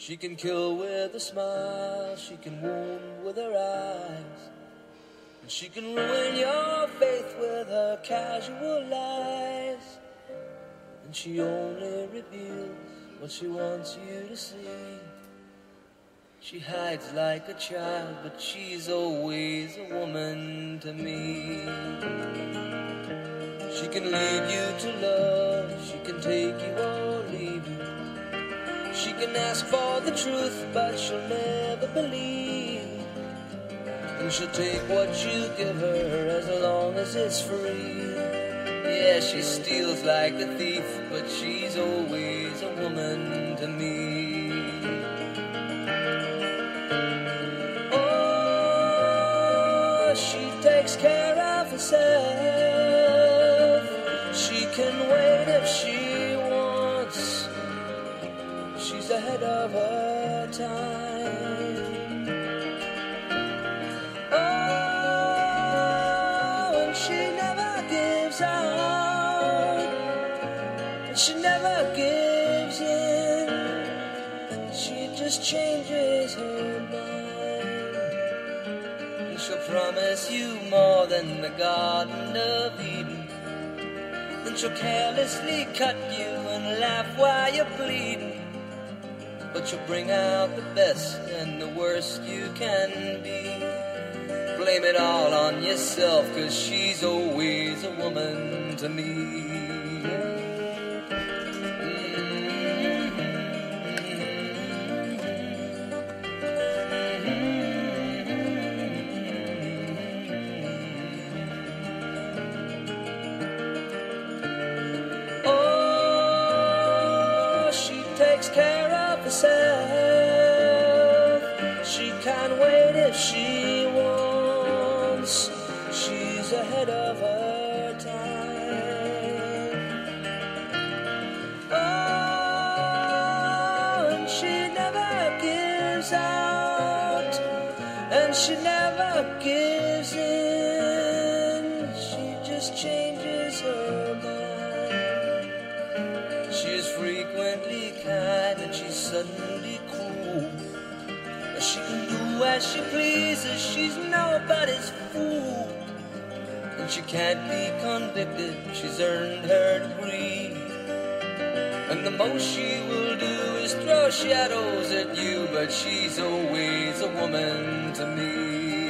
She can kill with a smile, she can wound with her eyes, and she can ruin your faith with her casual lies. And she only reveals what she wants you to see. She hides like a child, but she's always a woman to me. She can leave you to love, she can take you or leave you. She can ask for the truth, but she'll never believe. And she'll take what you give her as long as it's free. Yeah, she steals like a thief, but she's always a woman to me. Oh, she takes care of herself. She can wait if she wants. She's ahead of her time. Oh, and she never gives out. And she never gives in. She just changes her mind. And she'll promise you more than the Garden of Eden. Then she'll carelessly cut you and laugh while you're bleeding. But you'll bring out the best and the worst you can be. Blame it all on yourself, 'cause she's always a woman to me. Oh, she takes care of herself. She can wait if she wants. She's ahead of her time. Oh, and she never gives out, and she never gives in. She just changes her mind. She is frequently kind and she's suddenly cruel. She can do as she pleases, she's nobody's fool. And she can't be convicted, she's earned her degree. And the most she will do is throw shadows at you, but she's always a woman to me.